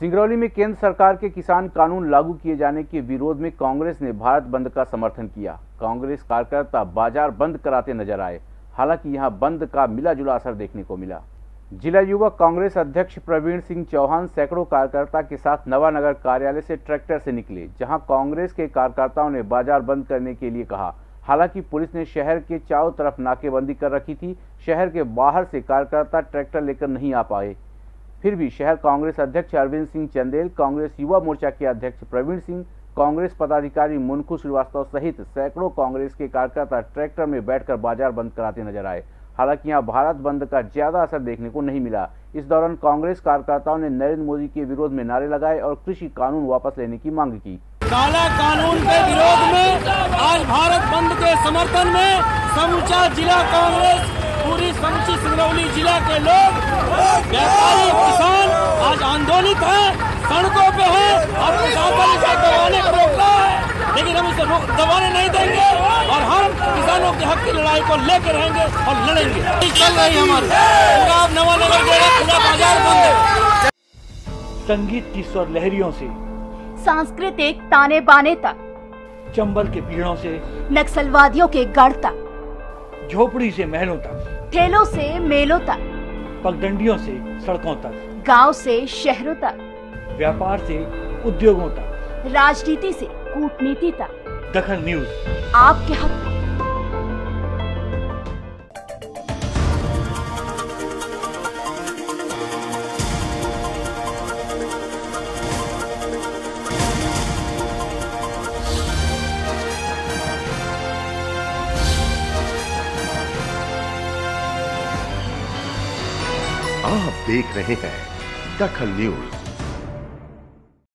सिंगरौली में केंद्र सरकार के किसान कानून लागू किए जाने के विरोध में कांग्रेस ने भारत बंद का समर्थन किया। कांग्रेस कार्यकर्ता बाजार बंद कराते नजर आए। हालांकि यहां बंद का मिला जुला असर देखने को मिला। जिला युवा कांग्रेस अध्यक्ष प्रवीण सिंह चौहान सैकड़ों कार्यकर्ता के साथ नवानगर कार्यालय से ट्रैक्टर से निकले, जहां कांग्रेस के कार्यकर्ताओं ने बाजार बंद करने के लिए कहा। हालांकि पुलिस ने शहर के चारों तरफ नाकेबंदी कर रखी थी। शहर के बाहर से कार्यकर्ता ट्रैक्टर लेकर नहीं आ पाए। फिर भी शहर कांग्रेस अध्यक्ष अरविंद सिंह चंदेल, कांग्रेस युवा मोर्चा के अध्यक्ष प्रवीण सिंह, कांग्रेस पदाधिकारी मुनकू श्रीवास्तव सहित सैकड़ों कांग्रेस के कार्यकर्ता ट्रैक्टर में बैठकर बाजार बंद कराते नजर आए। हालांकि यहां भारत बंद का ज्यादा असर देखने को नहीं मिला। इस दौरान कांग्रेस कार्यकर्ताओं ने नरेंद्र मोदी के विरोध में नारे लगाए और कृषि कानून वापस लेने की मांग की। काला कानून के विरोध में आज भारत बंद के समर्थन में समूचा जिला कांग्रेस, पूरी समूची सिंगरौली जिला के लोग, व्यापारी, किसान आज आंदोलित हैं, सड़कों पे हैं और प्रशासन इसे दबाने को रोक रहा है, लेकिन हम इसे दबाने नहीं देंगे और हम किसानों के हक की लड़ाई को लेकर रहेंगे और लड़ेंगे। चल रही हमारी पूरा नवानगर पूरा बाजार बंद है। संगीत की स्वर लहरियों से सांस्कृतिक ताने बाने तक, चंबल के पीड़ों से नक्सलवादियों के गढ़ तक, झोपड़ी से महलों तक, ठेलों से मेलों तक, पगडंडियों से सड़कों तक, गांव से शहरों तक, व्यापार से उद्योगों तक, राजनीति से कूटनीति तक, दखल न्यूज आपके हक में। आप देख रहे हैं दखल न्यूज।